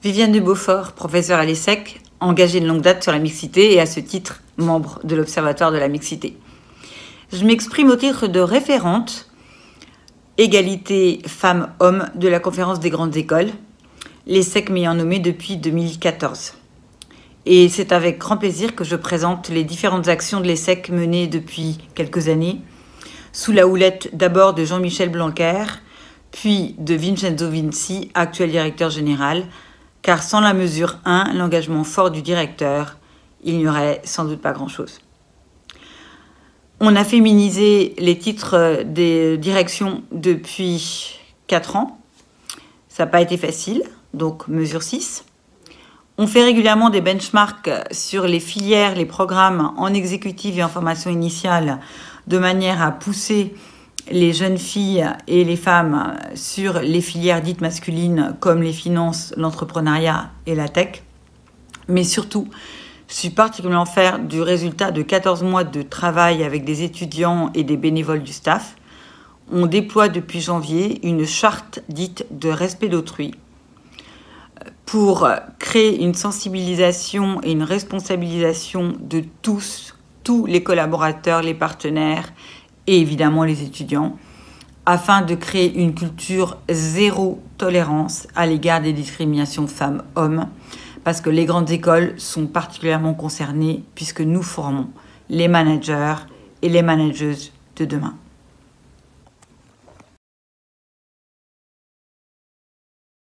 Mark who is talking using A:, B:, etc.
A: Viviane de Beaufort, professeure à l'ESSEC, engagée de longue date sur la mixité et à ce titre, membre de l'Observatoire de la mixité. Je m'exprime au titre de référente égalité femmes-hommes de la conférence des grandes écoles, l'ESSEC m'ayant nommée depuis 2014. Et c'est avec grand plaisir que je présente les différentes actions de l'ESSEC menées depuis quelques années, sous la houlette d'abord de Jean-Michel Blanquer, puis de Vincenzo Vinci, actuel directeur général, car sans la mesure 1, l'engagement fort du directeur, il n'y aurait sans doute pas grand-chose. On a féminisé les titres des directions depuis 4 ans. Ça n'a pas été facile, donc mesure 6. On fait régulièrement des benchmarks sur les filières, les programmes en exécutive et en formation initiale, de manière à pousser les jeunes filles et les femmes sur les filières dites masculines comme les finances, l'entrepreneuriat et la tech. Mais surtout, je suis particulièrement fière du résultat de 14 mois de travail avec des étudiants et des bénévoles du staff. On déploie depuis janvier une charte dite de respect d'autrui pour créer une sensibilisation et une responsabilisation de tous les collaborateurs, les partenaires et évidemment les étudiants, afin de créer une culture zéro tolérance à l'égard des discriminations femmes-hommes, parce que les grandes écoles sont particulièrement concernées puisque nous formons les managers et les manageuses de demain.